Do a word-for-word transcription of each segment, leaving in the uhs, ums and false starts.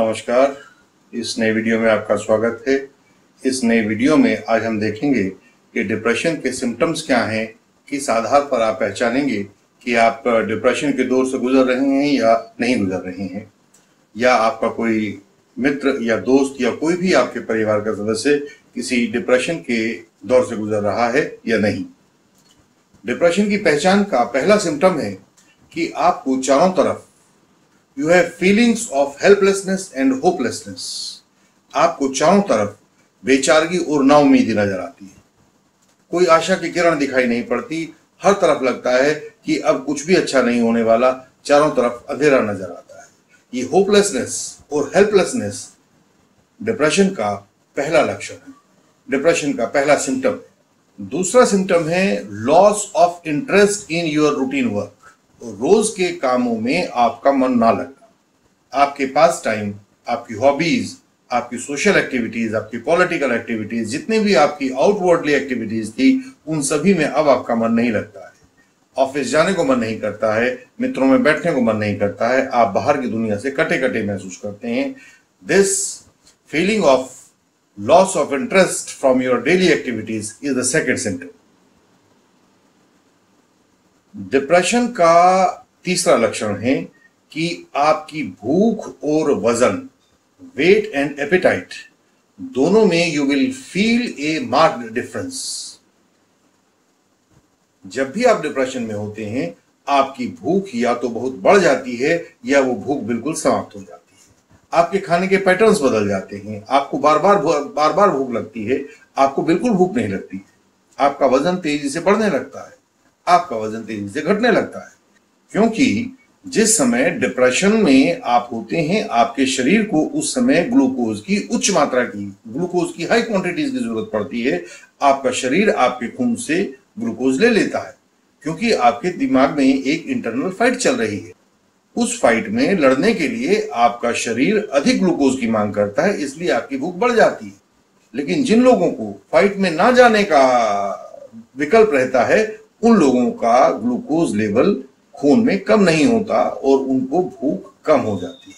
नमस्कार। इस नए वीडियो में आपका स्वागत है। इस नए वीडियो में आज हम देखेंगे कि डिप्रेशन के सिम्टम्स क्या हैं, किस आधार पर आप पहचानेंगे कि आप डिप्रेशन के दौर से गुजर रहे हैं या नहीं गुजर रहे हैं, या आपका कोई मित्र या दोस्त या कोई भी आपके परिवार का सदस्य किसी डिप्रेशन के दौर से गुजर रहा है या नहीं। डिप्रेशन की पहचान का पहला सिम्टम है कि आपको चारों तरफ You have feelings of helplessness and hopelessness. आपको चारों तरफ बेचारगी और नाउमीदी नजर आती है। कोई आशा की किरण दिखाई नहीं पड़ती। हर तरफ लगता है कि अब कुछ भी अच्छा नहीं होने वाला। चारों तरफ अंधेरा नजर आता है। ये होपलेसनेस और हेल्पलेसनेस डिप्रेशन का पहला लक्षण है, डिप्रेशन का पहला सिम्टम है। दूसरा सिम्टम है loss of interest in your routine work. रोज के कामों में आपका मन ना लगना, आपके पास टाइम, आपकी हॉबीज, आपकी सोशल एक्टिविटीज, आपकी पॉलिटिकल एक्टिविटीज, जितने भी आपकी आउटवर्डली एक्टिविटीज थी, उन सभी में अब आपका मन नहीं लगता है। ऑफिस जाने को मन नहीं करता है, मित्रों में बैठने को मन नहीं करता है, आप बाहर की दुनिया से कटे कटे महसूस करते हैं। This feeling of loss of interest from your daily activities is the second symptom. Depression का तीसरा लक्षण है कि आपकी भूख और वजन, वेट एंड एपेटाइट, दोनों में you will feel a marked difference. जब भी आप डिप्रेशन में होते हैं, आपकी भूख या तो बहुत बढ़ जाती है या वो भूख बिल्कुल समाप्त हो जाती है। आपके खाने के पैटर्न्स बदल जाते हैं। आपको बार बार बार बार भूख लगती है, आपको बिल्कुल भूख नहीं लगती है। आपका वजन तेजी से बढ़ने लगता है, आपका वजन तेजी से घटने लगता है। क्योंकि जिस समय डिप्रेशन में आप होते हैं, आपके शरीर को उस समय ग्लूकोज की उच्च मात्रा की, ग्लूकोज की हाई क्वांटिटीज की जरूरत पड़ती है। आपका शरीर आपके खून से ग्लूकोज ले लेता है, क्योंकि आपके दिमाग में एक इंटरनल फाइट चल रही है। उस फाइट में लड़ने के लिए आपका शरीर अधिक ग्लूकोज की मांग करता है, इसलिए आपकी भूख बढ़ जाती है। लेकिन जिन लोगों को फाइट में ना जाने का विकल्प रहता है, उन लोगों का ग्लूकोज लेवल खून में कम नहीं होता और उनको भूख कम हो जाती है।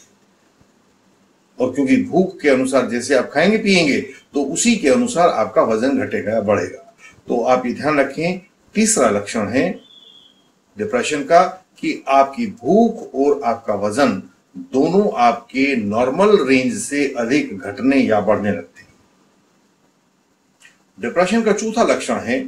और क्योंकि भूख के अनुसार जैसे आप खाएंगे पिएंगे, तो उसी के अनुसार आपका वजन घटेगा बढ़ेगा। तो आप ये ध्यान रखें, तीसरा लक्षण है डिप्रेशन का कि आपकी भूख और आपका वजन दोनों आपके नॉर्मल रेंज से अधिक घटने या बढ़ने लगते हैं। डिप्रेशन का चौथा लक्षण है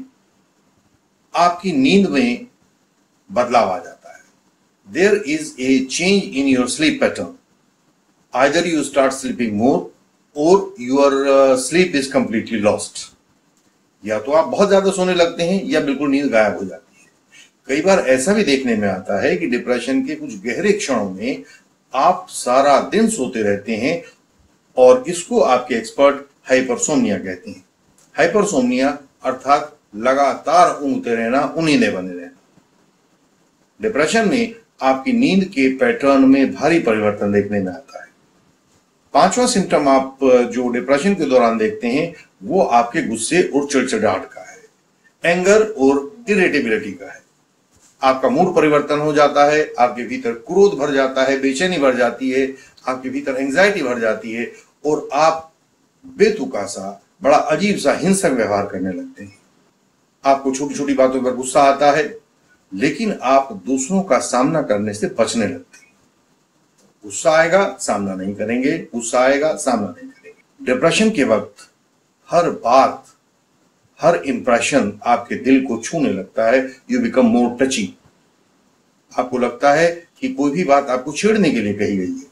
आपकी नींद में बदलाव आ जाता है। There is a change in your sleep pattern. Either you start sleeping more or your sleep is completely lost. या तो आप बहुत ज्यादा सोने लगते हैं या बिल्कुल नींद गायब हो जाती है। कई बार ऐसा भी देखने में आता है कि डिप्रेशन के कुछ गहरे क्षणों में आप सारा दिन सोते रहते हैं, और इसको आपके एक्सपर्ट हाइपरसोमनिया कहते हैं। हाइपरसोमनिया अर्थात लगातार ऊँगते रहना, उन्नीदे बने रहना। डिप्रेशन में आपकी नींद के पैटर्न में भारी परिवर्तन देखने में आता है। पांचवा सिम्टम आप जो डिप्रेशन के दौरान देखते हैं, वो आपके गुस्से और चिड़चिड़ाहट का है, एंगर और इरिटेबिलिटी का है। आपका मूड परिवर्तन हो जाता है, आपके भीतर क्रोध भर जाता है, बेचैनी भर जाती है, आपके भीतर एंग्जाइटी भर जाती है, और आप बेतुका सा, बड़ा अजीब सा हिंसक व्यवहार करने लगते हैं। आपको छोटी छोटी बातों पर गुस्सा आता है, लेकिन आप दूसरों का सामना करने से बचने लगते हैं। गुस्सा आएगा, सामना नहीं करेंगे, गुस्सा आएगा, सामना नहीं करेंगे। डिप्रेशन के वक्त हर बात, हर इंप्रेशन आपके दिल को छूने लगता है। You become more touchy. आपको लगता है कि कोई भी बात आपको छेड़ने के लिए कही गई है।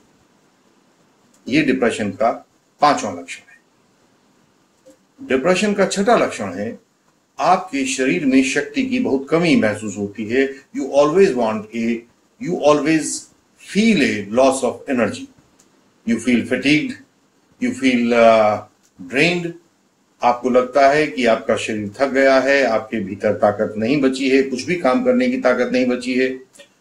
यह डिप्रेशन का पांचवा लक्षण है। डिप्रेशन का छठा लक्षण है आपके शरीर में शक्ति की बहुत कमी महसूस होती है। You always want a you always feel a loss of energy. You feel fatigued, you feel drained. आपको लगता है कि आपका शरीर थक गया है, आपके भीतर ताकत नहीं बची है, कुछ भी काम करने की ताकत नहीं बची है।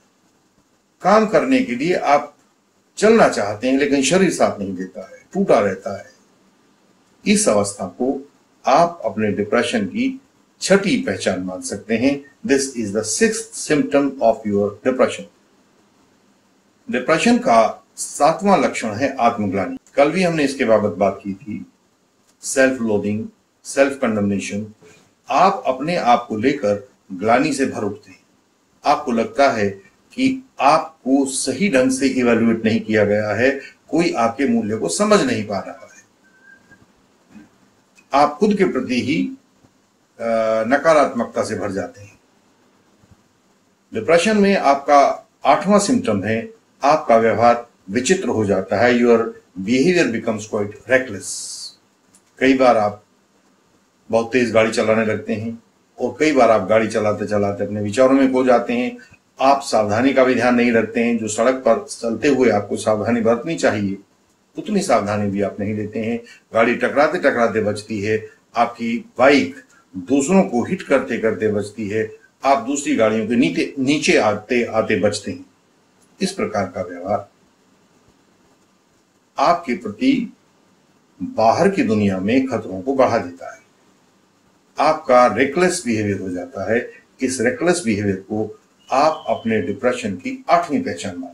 काम करने के लिए आप चलना चाहते हैं, लेकिन शरीर साथ नहीं देता है, टूटा रहता है। इस अवस्था को आप अपने डिप्रेशन की छठी पहचान मान सकते हैं। This is the sixth symptom of your depression. Depression का सातवां लक्षण है आत्मग्लानि। कल भी हमने इसके बाबत बात की थी, सेल्फ लोदिंग, सेल्फ कंडमनेशन। आप अपने आप को लेकर ग्लानि से भर उठते हैं। आपको लगता है कि आपको सही ढंग से इवैल्यूएट नहीं किया गया है, कोई आपके मूल्य को समझ नहीं पा रहा है। आप खुद के प्रति ही नकारात्मकता से भर जाते हैं। डिप्रेशन में आपका आठवां सिम्टम है, आपका व्यवहार विचित्र हो जाता है। Your behaviour becomes quite reckless. कई बार आप बहुत तेज गाड़ी चलाने लगते हैं और कई बार आप गाड़ी चलाते चलाते अपने विचारों में खो जाते हैं। आप सावधानी का भी ध्यान नहीं रखते हैं। जो सड़क पर चलते हुए आपको सावधानी बरतनी चाहिए, उतनी सावधानी भी आप नहीं लेते हैं। गाड़ी टकराते टकराते बचती है। आपकी बाइक दूसरों को हिट करते करते बचती है। आप दूसरी गाड़ियों के नीचे नीचे आते आते बचते हैं। इस प्रकार का व्यवहार आपके प्रति बाहर की दुनिया में खतरों को बढ़ा देता है। आपका रेकलेस बिहेवियर हो जाता है। इस रेकलेस बिहेवियर को आप अपने डिप्रेशन की आठवीं पहचान मानिए।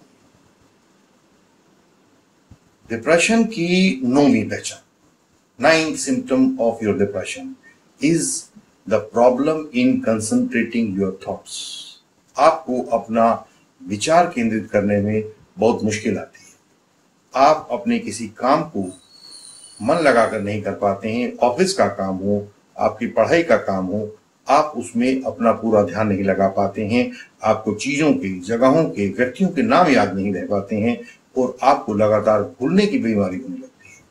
डिप्रेशन की नौवीं पहचान, ninth symptom of your depression is the problem in concentrating your thoughts. आपको अपना विचार केंद्रित करने में बहुत मुश्किल आती है। आप अपने किसी काम को मन लगाकर नहीं कर पाते हैं। ऑफिस का काम हो, आपकी पढ़ाई का काम हो, आप उसमें अपना पूरा ध्यान नहीं लगा पाते हैं। आपको चीजों के, जगहों के, व्यक्तियों के नाम याद नहीं रह पाते हैं और आपको लगातार भूलने की बीमारी होने लगती है।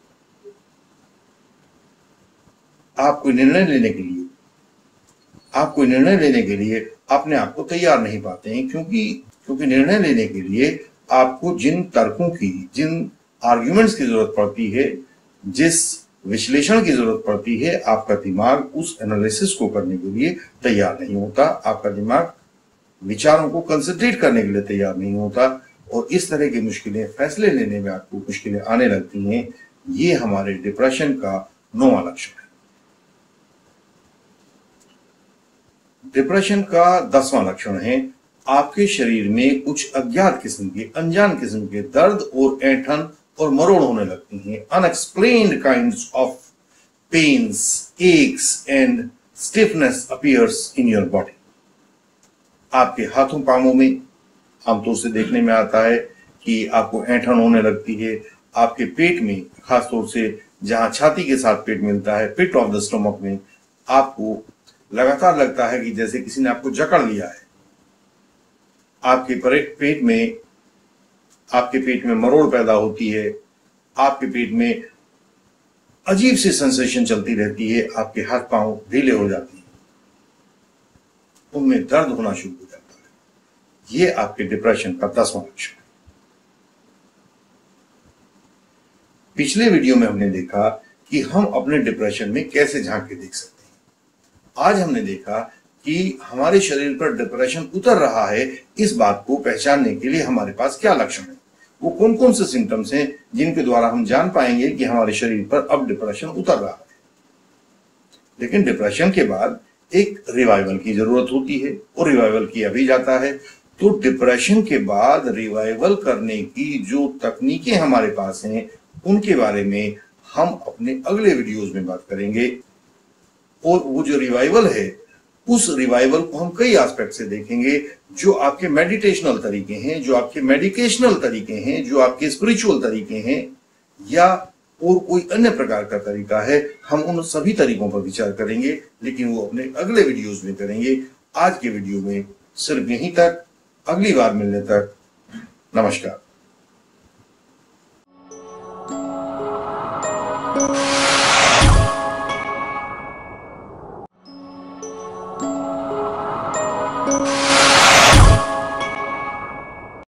आप कोई निर्णय लेने के लिए आप कोई निर्णय लेने के लिए अपने आप को तैयार नहीं पाते हैं, क्योंकि क्योंकि निर्णय लेने के लिए आपको जिन तर्कों की, जिन आर्ग्यूमेंट्स की जरूरत पड़ती है, जिस विश्लेषण की जरूरत पड़ती है, आपका दिमाग उस एनालिसिस को करने के लिए तैयार नहीं होता। आपका दिमाग विचारों को कंसंट्रेट करने के लिए तैयार नहीं होता और इस तरह की मुश्किलें, फैसले लेने में आपको मुश्किलें आने लगती हैं। ये हमारे डिप्रेशन का नौवां लक्षण है। डिप्रेशन का दसवां लक्षण है, आपके शरीर में कुछ अज्ञात किस्म के, अनजान किस्म के दर्द और ऐंठन और मरोड़ होने लगती हैं। Unexplained kinds of pains, aches and stiffness appears in your body. आपके हाथों पांवों में आमतौर से देखने में आता है कि आपको ऐंठन होने लगती है। आपके पेट में, खासतौर से जहां छाती के साथ पेट मिलता है, पिट ऑफ द स्टमक में, आपको लगातार लगता है कि जैसे किसी ने आपको जकड़ लिया है। आपके पेट में आपके पेट में मरोड़ पैदा होती है। आपके पेट में अजीब सी सेंसेशन चलती रहती है। आपके हाथ पांव ढीले हो जाते हैं, उनमें दर्द होना शुरू हो जाता है। यह आपके डिप्रेशन का दसवां लक्षण है। पिछले वीडियो में हमने देखा कि हम अपने डिप्रेशन में कैसे झांक के देख सकते हैं। आज हमने देखा कि हमारे शरीर पर डिप्रेशन उतर रहा है, इस बात को पहचानने के लिए हमारे पास क्या लक्षण है, वो कौन कौन से सिम्टम्स हैं जिनके द्वारा हम जान पाएंगे कि हमारे शरीर पर अब डिप्रेशन उतर रहा है। लेकिन डिप्रेशन के बाद एक रिवाइवल की जरूरत होती है और रिवाइवल किया भी जाता है। तो डिप्रेशन के बाद रिवाइवल करने की जो तकनीकें हमारे पास हैं, उनके बारे में हम अपने अगले वीडियोस में बात करेंगे। और वो जो रिवाइवल है, उस रिवाइवल को हम कई एस्पेक्ट से देखेंगे। जो आपके मेडिटेशनल तरीके हैं, जो आपके मेडिकेशनल तरीके हैं, जो आपके स्पिरिचुअल तरीके हैं, या और कोई अन्य प्रकार का तरीका है, हम उन सभी तरीकों पर विचार करेंगे, लेकिन वो अपने अगले वीडियोस में करेंगे। आज के वीडियो में सिर्फ यहीं तक। अगली बार मिलने तक नमस्कार।